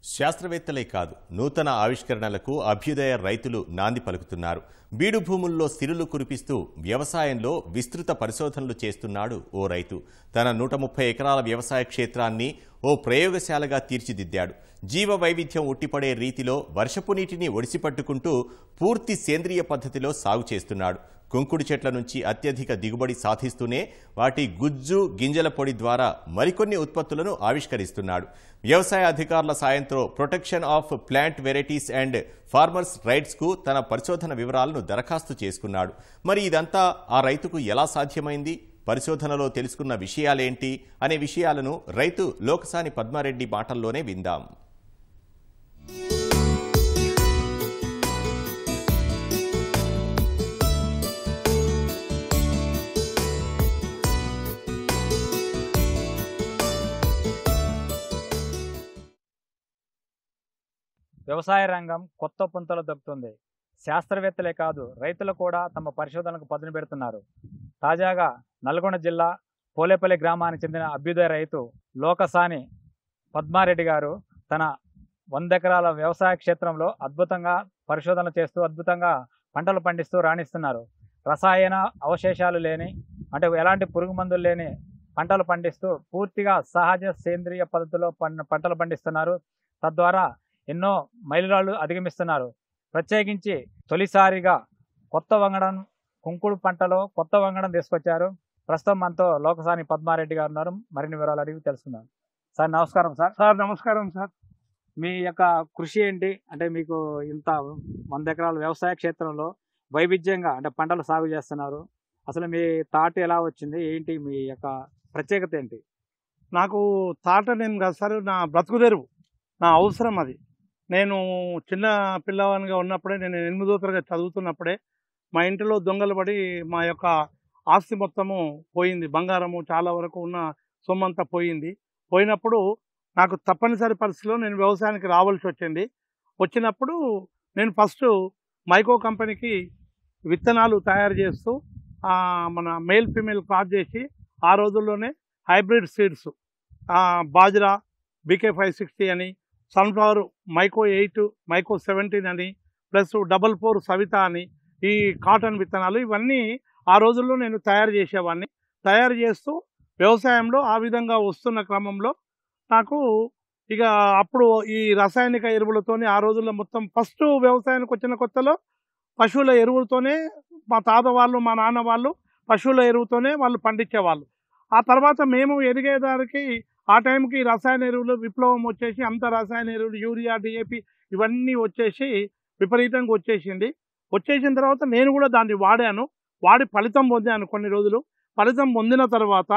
శాస్త్రవేత్తలే కాదు నూతన ఆవిష్కరణలకు అభ్యుదయ రైతులు నాంది పలుకుతున్నారు. బీడు భూముల్లో సిరులు కురిపిస్తూ వ్యవసాయంలో విస్తృత పరిశోధనలు చేస్తున్నాడు ఓ రైతు. తన 130 ఎకరాల వ్యవసాయ క్షేత్రాన్ని ఓ ప్రయోగశాలగా తీర్చిదిద్దాడు. జీవ వైవిధ్యం ఉట్టిపడే రీతిలో వర్షపు నీటిని ఒడిసిపట్టుకుంటూ పూర్తి సేంద్రియ పద్ధతిలో సాగు చేస్తున్నాడు. కుంకుడు చెట్ల నుంచి అత్యధిక దిగుబడి సాధిస్తూనే వాటి గుజ్జు గింజల పొడి ద్వారా మరికొన్ని ఉత్పత్తులను ఆవిష్కరిస్తున్నాడు. వ్యవసాయ అధికారుల సాయంతో protection of plant varieties and farmers రైట్స్కు తన పరిశోధన వివరాలను దరఖాస్తు చేసుకున్నాడు. మరి ఇదంతా ఆ రైతుకు ఎలా సాధ్యమైంది? పరిశోధనలో తెలుసుకున్న విషయాలేంటి అనే విషయాలను రైతు లోకసాని పద్మారెడ్డి మాటల్లోనే విందాం. వ్యవసాయ రంగం కొత్త పుంతలు దొక్కుతుంది. శాస్త్రవేత్తలే కాదు రైతులు కూడా తమ పరిశోధనలకు పదును పెడుతున్నారు. తాజాగా నల్గొండ జిల్లా పోలేపల్లి గ్రామానికి చెందిన అభ్యుదయ రైతు లోకసాని పద్మారెడ్డి గారు తన 100 ఎకరాల వ్యవసాయ క్షేత్రంలో అద్భుతంగా పరిశోధనలు చేస్తూ అద్భుతంగా పంటలు పండిస్తూ రాణిస్తున్నారు. రసాయన అవశేషాలు లేని అంటే ఎలాంటి పురుగు మందులు లేని పంటలు పండిస్తూ పూర్తిగా సహజ సేంద్రియ పద్ధతిలో పంటలు పండిస్తున్నారు. తద్వారా ఎన్నో మైలురాళ్లు అధిగమిస్తున్నారు. ప్రత్యేకించి తొలిసారిగా కొత్త వంగడం కుంకుడు పంటలో కొత్త వంగడం తీసుకొచ్చారు. ప్రస్తుతం మనతో లోకసాని పద్మారెడ్డి గారు ఉన్నారు. మరిన్ని వివరాలు అడిగి తెలుసుకుందాం. సార్ నమస్కారం. సార్ నమస్కారం సార్. మీ యొక్క కృషి ఏంటి? అంటే మీకు ఇంత 100 ఎకరాల వ్యవసాయ క్షేత్రంలో వైవిధ్యంగా అంటే పంటలు సాగు చేస్తున్నారు. అసలు మీ థాట్ ఎలా వచ్చింది? ఏంటి మీ యొక్క ప్రత్యేకత ఏంటి? నాకు తాట నేను కాదు సార్, నా బ్రతుకుదెరువు, నా అవసరం అది. నేను చిన్న పిల్లవానిగా ఉన్నప్పుడే, నేను 8వ తరగతి చదువుతున్నప్పుడే మా ఇంటిలో దొంగలు పడి మా యొక్క ఆస్తి మొత్తము పోయింది. బంగారము చాలా వరకు ఉన్న సొమ్మంతా పోయింది. పోయినప్పుడు నాకు తప్పనిసరి పరిస్థితిలో నేను వ్యవసాయానికి రావాల్సి వచ్చింది. వచ్చినప్పుడు నేను ఫస్ట్ మైకో కంపెనీకి విత్తనాలు తయారు చేస్తూ మన మేల్ ఫీమేల్ క్రాస్ చేసి ఆ రోజుల్లోనే హైబ్రిడ్ సీడ్స్ బాజ్రా BK 560 అని, సన్ఫ్లవర్ మైకో 8 మైకో 17 అని, ప్లస్ 44 సవిత అని, ఈ కాటన్ విత్తనాలు ఇవన్నీ ఆ రోజుల్లో నేను తయారు చేసేవాడిని. తయారు చేస్తూ వ్యవసాయంలో ఆ విధంగా వస్తున్న క్రమంలో నాకు ఇక అప్పుడు ఈ రసాయనిక ఎరువులతోనే ఆ రోజుల్లో మొత్తం ఫస్ట్ వ్యవసాయానికి వచ్చిన కొత్తలో పశువుల ఎరువులతోనే మా తాత వాళ్ళు మా నాన్న వాళ్ళు పశువుల ఎరువుతోనే వాళ్ళు పండించేవాళ్ళు. ఆ తర్వాత మేము ఎదిగేదానికి ఆ టైంకి రసాయన ఎరువులు విప్లవం వచ్చేసి అంత రసాయన ఎరువులు యూరియా DAP ఇవన్నీ వచ్చేసి విపరీతంగా వచ్చేసింది. వచ్చేసిన తర్వాత నేను కూడా దాన్ని వాడి ఫలితం పొందాను. కొన్ని రోజులు ఫలితం పొందిన తర్వాత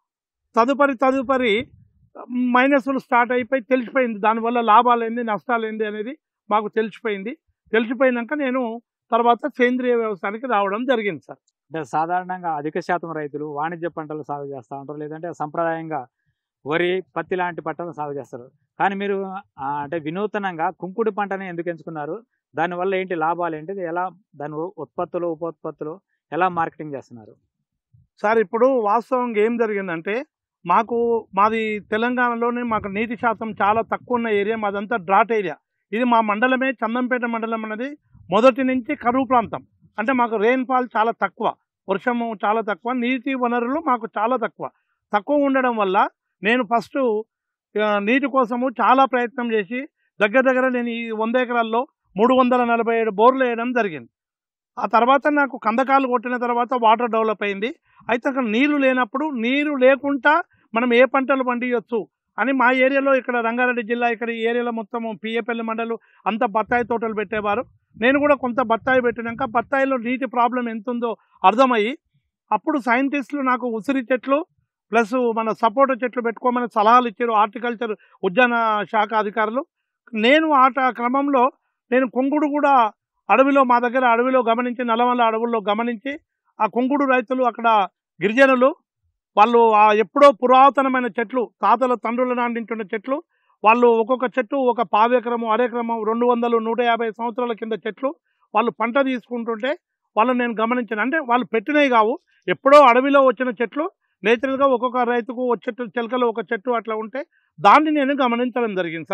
తదుపరి మైనస్లు స్టార్ట్ అయిపోయి తెలిసిపోయింది. దానివల్ల లాభాలు ఏంది నష్టాలు ఏంది అనేది మాకు తెలిసిపోయినాక నేను తర్వాత సేంద్రియ వ్యవసాయానికి రావడం జరిగింది సార్. అంటే సాధారణంగా అధిక శాతం రైతులు వాణిజ్య పంటలు సాగు చేస్తూ ఉంటారు, లేదంటే సంప్రదాయంగా వరి పత్తి లాంటి పంటలు సాగు చేస్తారు. కానీ మీరు అంటే వినూతనంగా కుంకుడు పంటని ఎందుకు ఎంచుకున్నారు? దానివల్ల ఏంటి లాభాలు ఏంటి? ఎలా దాని ఉత్పత్తులు ఉపోత్పత్తులు ఎలా మార్కెటింగ్ చేస్తున్నారు? సార్ ఇప్పుడు వాస్తవంగా ఏం జరిగిందంటే మాది తెలంగాణలోనే మాకు నీటి శాతం చాలా తక్కువ ఉన్న ఏరియా, మాదంతా డ్రాట్ ఏరియా. ఇది మా మండలమే చందంపేట మండలం అనేది మొదటి నుంచి కరువు ప్రాంతం. అంటే మాకు రెయిన్ఫాల్ చాలా తక్కువ, వర్షము చాలా తక్కువ, నీటి వనరులు మాకు చాలా తక్కువ ఉండడం వల్ల నేను ఫస్ట్ నీటి కోసము చాలా ప్రయత్నం చేసి దగ్గర నేను ఈ 100 ఎకరాల్లో 347 బోర్లు వేయడం జరిగింది. ఆ తర్వాత నాకు కందకాలు కొట్టిన తర్వాత వాటర్ డెవలప్ అయింది. అయితే అక్కడ నీళ్లు లేనప్పుడు నీరు లేకుండా మనం ఏ పంటలు పండియొచ్చు అని మా ఏరియాలో ఇక్కడ రంగారెడ్డి జిల్లా ఇక్కడ ఈ ఏరియాలో మొత్తం పియ్యపల్లి మండలు అంతా బత్తాయి తోటలు పెట్టేవారు. నేను కూడా కొంత బత్తాయి పెట్టినాక బత్తాయిలో నీటి ప్రాబ్లం ఎంత ఉందో అర్థమయ్యి అప్పుడు సైంటిస్టులు నాకు ఉసిరి చెట్లు ప్లస్ మన సపోటా చెట్లు పెట్టుకోమని సలహాలు ఇచ్చారు, హార్టికల్చర్ ఉద్యాన శాఖ అధికారులు. నేను క్రమంలో నేను కుంకుడు కూడా మా దగ్గర అడవిలో గమనించి, నల్లమల్ల అడవుల్లో గమనించి ఆ కుంకుడు రైతులు అక్కడ గిరిజనులు వాళ్ళు ఎప్పుడో పురాతనమైన చెట్లు తాతల తండ్రుల నాటించిన చెట్లు వాళ్ళు ఒక్కొక్క చెట్టు ఒక 1/4 ఎకరము అరెకరము 200 150 సంవత్సరాల కింద చెట్లు వాళ్ళు పంట తీసుకుంటుంటే వాళ్ళని నేను గమనించాను. అంటే వాళ్ళు పెట్టినవి కావు, ఎప్పుడో అడవిలో వచ్చిన చెట్లు నేచురల్గా ఒక్కొక్క రైతుకు ఒక చెట్టు చిలకలు ఒక చెట్టు అట్లా ఉంటే దాన్ని నేను గమనించడం జరిగింది సార్.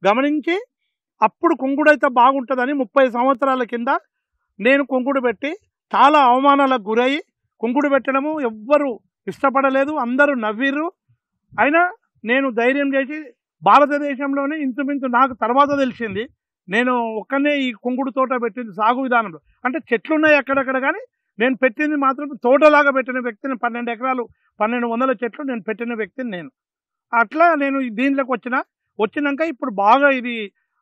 గమనించి అప్పుడు కుంకుడు అయితే బాగుంటుందని 30 సంవత్సరాల కింద నేను కుంకుడు పెట్టి చాలా అవమానాలకు గురయ్యి కుంకుడు పెట్టడము ఎవ్వరు ఇష్టపడలేదు, అందరూ నవ్విర్రు. అయినా నేను ధైర్యం చేసి భారతదేశంలోనే ఇంచుమించు నాకు తర్వాత తెలిసింది నేను ఒక్కనే ఈ కుంకుడు తోట పెట్టింది సాగు విధానంలో. అంటే చెట్లు ఉన్నాయి అక్కడక్కడ, కానీ నేను పెట్టింది మాత్రం తోటలాగా పెట్టిన వ్యక్తిని. 12 ఎకరాలు 1200 చెట్లు నేను పెట్టిన వ్యక్తిని నేను. అట్లా నేను దీంట్లోకి వచ్చినాక ఇప్పుడు బాగా ఇది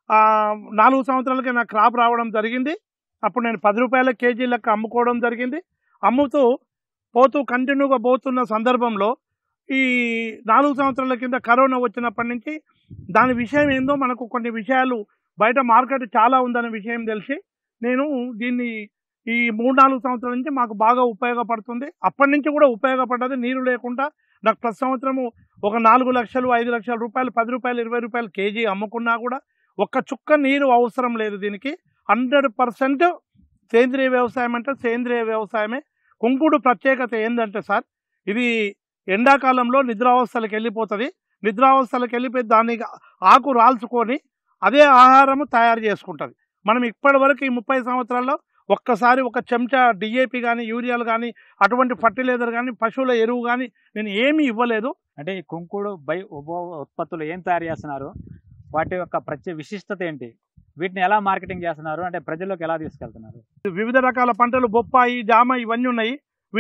4 సంవత్సరాలకే నాకు క్రాప్ రావడం జరిగింది. అప్పుడు నేను 10 రూపాయల కేజీ లెక్క అమ్ముకోవడం జరిగింది. అమ్ముతూ పోతూ కంటిన్యూగా పోతున్న సందర్భంలో ఈ 4 సంవత్సరాల కింద కరోనా వచ్చినప్పటి నుంచి దాని విషయం ఏందో మనకు కొన్ని విషయాలు బయట మార్కెట్ చాలా ఉందనే విషయం తెలిసి నేను దీన్ని ఈ 3-4 సంవత్సరాల నుంచి మాకు బాగా ఉపయోగపడుతుంది. అప్పటి నుంచి కూడా ఉపయోగపడ్డది. నీరు లేకుండా నాకు ప్రతి సంవత్సరము ఒక 4 లక్షలు 5 లక్షల రూపాయలు 10 రూపాయలు 20 రూపాయలు కేజీ అమ్ముకున్నా కూడా ఒక్క చుక్క నీరు అవసరం లేదు. దీనికి 100% సేంద్రియ వ్యవసాయం అంటే సేంద్రియ వ్యవసాయమే. కుంకుడు ప్రత్యేకత ఏంటంటే సార్, ఇది ఎండాకాలంలో నిద్రావస్థలకు వెళ్ళిపోతుంది. నిద్రావస్థలకు వెళ్ళిపోయి దాన్ని ఆకు రాల్చుకొని అదే ఆహారము తయారు చేసుకుంటుంది. మనం ఇప్పటి వరకు ఈ 30 సంవత్సరాల్లో ఒక్కసారి ఒక చెంచా డిఏపి కానీ యూరియాలు కానీ అటువంటి ఫర్టిలైజర్ కానీ పశువుల ఎరువు కానీ నేను ఏమీ ఇవ్వలేదు. అంటే ఈ కుంకుడు ఉత్పత్తులు ఏం తయారు చేస్తున్నారు, వాటి యొక్క విశిష్టత ఏంటి, వీటిని ఎలా మార్కెటింగ్ చేస్తున్నారు, అంటే ప్రజల్లోకి ఎలా తీసుకెళ్తున్నారు? వివిధ రకాల పంటలు బొప్పాయి, జామ ఇవన్నీ ఉన్నాయి.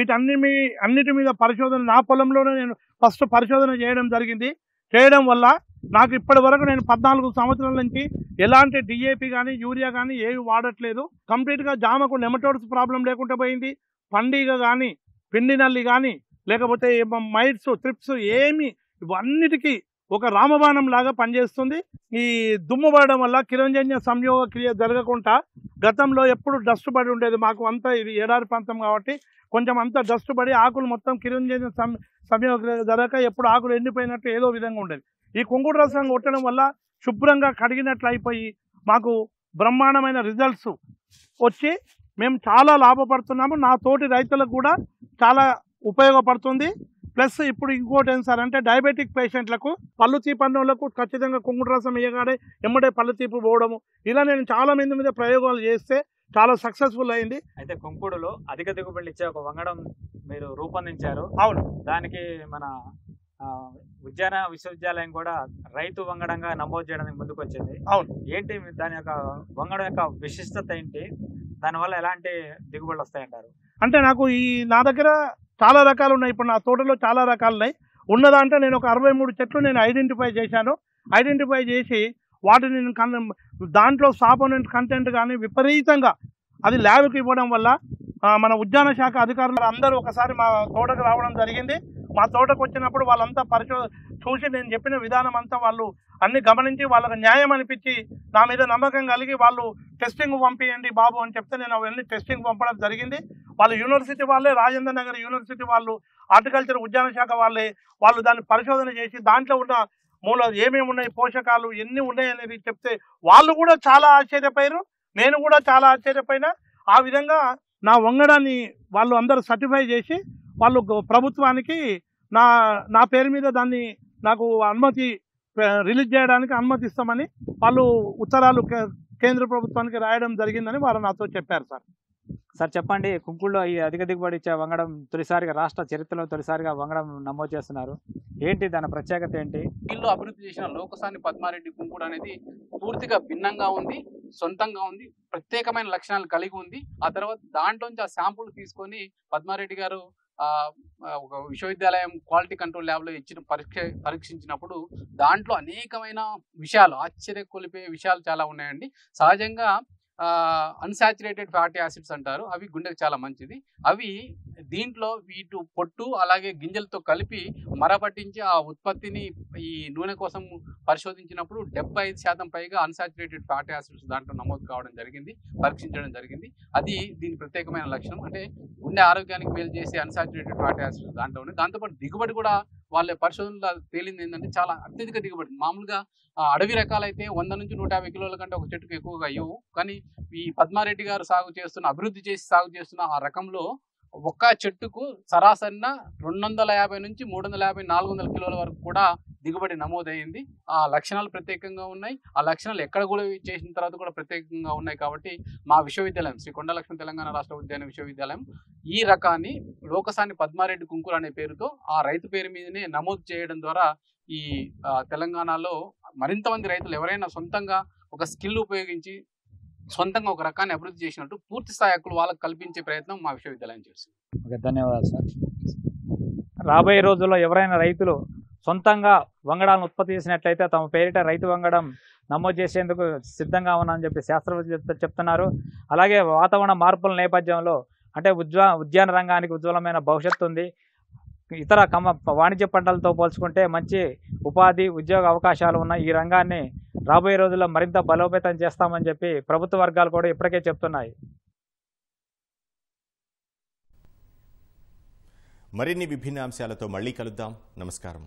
అన్నిటి మీద పరిశోధన నా పొలంలోనే నేను ఫస్ట్ పరిశోధన చేయడం జరిగింది. చేయడం వల్ల నాకు ఇప్పటి వరకు నేను 14 సంవత్సరాల నుంచి ఎలాంటి డిఏపి కానీ యూరియా కానీ ఏవి వాడట్లేదు. కంప్లీట్గా జామకు నెమటోడ్స్ ప్రాబ్లం లేకుండా పోయింది. పండుగ కానీ పిండి నల్లి కానీ లేకపోతే మైట్స్ ట్రిప్స్ ఏమి ఇవన్నిటికీ ఒక రామబాణం లాగా పనిచేస్తుంది. ఈ దుమ్ము పడడం వల్ల కిరణజన్య సంయోగ క్రియ జరగకుండా గతంలో ఎప్పుడు డస్ట్ పడి ఉండేది. మాకు అంతా ఇది ఎడారి ప్రాంతం కాబట్టి కొంచెం అంతా డస్ట్ పడి ఆకులు మొత్తం కిరణజన్య సంయోగ క్రియ జరగక ఎప్పుడు ఆకులు ఎండిపోయినట్టు ఏదో విధంగా ఉండేది. ఈ కుంకుడు రసం కొట్టడం వల్ల శుభ్రంగా కడిగినట్లు అయిపోయి మాకు బ్రహ్మాండమైన రిజల్ట్స్ వచ్చి మేము చాలా లాభపడుతున్నాము. నా తోటి రైతులకు కూడా చాలా ఉపయోగపడుతుంది. ప్లస్ ఇప్పుడు ఇంకోటి ఏం సార్ అంటే డయాబెటిక్ పేషెంట్లకు, పళ్ళు తీపన్నోళ్లకు ఖచ్చితంగా కుంకుడు రసం ఇయ్యగానే ఎమ్మడే పళ్ళు తీపు పోవడము, ఇలా నేను చాలా మంది మీద ప్రయోగాలు చేస్తే చాలా సక్సెస్ఫుల్ అయింది. అయితే కుంకుడులో అధిక దిగుబడులు ఇచ్చే ఒక వంగడం మీరు రూపొందించారు. అవును, దానికి మన ఉద్యాన విశ్వవిద్యాలయం కూడా రైతు వంగడంగా నమోదు చేయడానికి ముందుకు వచ్చింది. అవును. ఏంటి దాని యొక్క వంగడం యొక్క విశిష్టత ఏంటి, దానివల్ల ఎలాంటి దిగుబడులు వస్తాయంటారు? అంటే నాకు నా దగ్గర చాలా రకాలు ఉన్నాయి. ఇప్పుడు నా తోటలో చాలా రకాలు ఉన్నాయి. ఉన్నదంటే నేను ఒక 63 చెట్లు నేను ఐడెంటిఫై చేశాను. ఐడెంటిఫై చేసి వాటిని దాంట్లో సాపోనెంట్ కంటెంట్ కానీ విపరీతంగా అది ల్యాబ్కి ఇవ్వడం వల్ల మన ఉద్యాన శాఖ అధికారులు అందరూ ఒకసారి మా తోటకు రావడం జరిగింది. మా తోటకు వచ్చినప్పుడు వాళ్ళంతా చూసి నేను చెప్పిన విధానం అంతా వాళ్ళు అన్ని గమనించి వాళ్ళకి న్యాయం అనిపించి నా మీద నమ్మకం కలిగి వాళ్ళు టెస్టింగ్ పంపించండి బాబు అని చెప్తే నేను అవన్నీ టెస్టింగ్ పంపడం జరిగింది. వాళ్ళు యూనివర్సిటీ వాళ్ళే, రాజేంద్ర నగర్ యూనివర్సిటీ వాళ్ళు, హార్టికల్చర్ ఉద్యాన శాఖ వాళ్ళే, వాళ్ళు దాన్ని పరిశోధన చేసి దాంట్లో ఉన్న ఏమేమి ఉన్నాయి, పోషకాలు ఎన్ని ఉన్నాయి అనేది చెప్తే వాళ్ళు కూడా చాలా ఆశ్చర్యపోయారు. నేను కూడా చాలా ఆశ్చర్యపోయినా. ఆ విధంగా నా వంగడాన్ని వాళ్ళు అందరూ సర్టిఫై చేసి వాళ్ళు ప్రభుత్వానికి నా పేరు మీద దాన్ని నాకు అనుమతి రిలీజ్ చేయడానికి అనుమతి ఇస్తామని వాళ్ళు ఉత్తరాలు కేంద్ర ప్రభుత్వానికి రాయడం జరిగిందని వాళ్ళు నాతో చెప్పారు. సార్ చెప్పండి, కుంకుడులో ఈ అధిక దిగుబడి ఇచ్చే వంగడం తొలిసారిగా రాష్ట్ర చరిత్రలో తొలిసారిగా వంగడం నమోదు చేస్తున్నారు. ఏంటి దాని ప్రత్యేకత ఏంటి? వీళ్ళు అభివృద్ధి చేసిన లోకసాని పద్మారెడ్డి కుంకుడు అనేది పూర్తిగా భిన్నంగా ఉంది, సొంతంగా ఉంది, ప్రత్యేకమైన లక్షణాలు కలిగి ఉంది. ఆ తర్వాత దాంట్లోంచి ఆ శాంపుల్ తీసుకొని పద్మారెడ్డి గారు ఒక విశ్వవిద్యాలయం క్వాలిటీ కంట్రోల్ ల్యాబ్లో ఇచ్చిన పరీక్షించినప్పుడు దాంట్లో అనేకమైన విషయాలు, ఆశ్చర్య కొలిపే విషయాలు చాలా ఉన్నాయండి. సహజంగా అన్సాచురేటెడ్ ఫ్యాటీ యాసిడ్స్ అంటారు, అవి గుండెకి చాలా మంచిది. అవి దీంట్లో వీటి పొట్టు అలాగే గింజలతో కలిపి మరపట్టించి ఆ ఉత్పత్తిని ఈ నూనె కోసం పరిశోధించినప్పుడు 75% పైగా అన్సాచురేటెడ్ ఫ్యాటీ యాసిడ్స్ దాంట్లో నమోదు కావడం జరిగింది, పరీక్షించడం జరిగింది. అది దీని ప్రత్యేకమైన లక్షణం. అంటే గుండె ఆరోగ్యానికి మేలు చేసే అన్సాచురేటెడ్ ఫ్యాటీ యాసిడ్స్ దాంట్లో ఉన్నాయి. దాంతోపాటు దిగుబడి కూడా వాళ్ళ పరిశోధనలో తేలింది ఏంటంటే చాలా అత్యధిక దిగుబడి. మామూలుగా అడవి రకాలైతే 100 నుంచి 150 కిలోల కంటే ఒక చెట్టుకు ఎక్కువగా ఇవ్వవు. కానీ ఈ పద్మారెడ్డి గారు అభివృద్ధి చేసి సాగు చేస్తున్న ఆ రకంలో ఒక్క చెట్టుకు సరాసరిన 250 నుంచి 350, 400 కిలోల వరకు కూడా దిగుబడి నమోదైంది. ఆ లక్షణాలు ప్రత్యేకంగా ఉన్నాయి. ఆ లక్షణాలు ఎక్కడ కూడా చేసిన తర్వాత కూడా ప్రత్యేకంగా ఉన్నాయి. కాబట్టి మా విశ్వవిద్యాలయం శ్రీ కొండా లక్ష్మీ తెలంగాణ రాష్ట్ర ఉద్యాన విశ్వవిద్యాలయం ఈ రకాన్ని లోకసాని పద్మారెడ్డి కుంకుర అనే పేరుతో ఆ రైతు పేరు మీదనే నమోదు చేయడం ద్వారా ఈ తెలంగాణలో మరింత మంది రైతులు ఎవరైనా సొంతంగా ఒక స్కిల్ ఉపయోగించి సొంతంగా ఒక రకాన్ని అభివృద్ధి చేసినట్టు పూర్తి స్థాయి హక్కులు వాళ్ళకి కల్పించే ప్రయత్నం మా విశ్వవిద్యాలయం చేస్తుంది. ఓకే, ధన్యవాదాలు సార్. రాబోయే రోజుల్లో ఎవరైనా రైతులు సొంతంగా వంగడాలను ఉత్పత్తి చేసినట్లయితే తమ పేరిట రైతు వంగడం నమోదు చేసేందుకు సిద్ధంగా ఉన్నామని చెప్పి శాస్త్రవేత్తలు చెప్తున్నారు. అలాగే వాతావరణ మార్పుల నేపథ్యంలో అంటే ఉద్యాన రంగానికి ఉజ్వలమైన భవిష్యత్తు ఉంది. ఇతర వాణిజ్య పంటలతో పోల్చుకుంటే మంచి ఉపాధి ఉద్యోగ అవకాశాలు ఉన్న ఈ రంగాన్ని రాబోయే రోజుల్లో మరింత బలోపేతం చేస్తామని చెప్పి ప్రభుత్వ వర్గాలు కూడా ఇప్పటికే చెప్తున్నాయి. మరిన్ని విభిన్న అంశాలతో మళ్ళీ కలుద్దాం. నమస్కారం.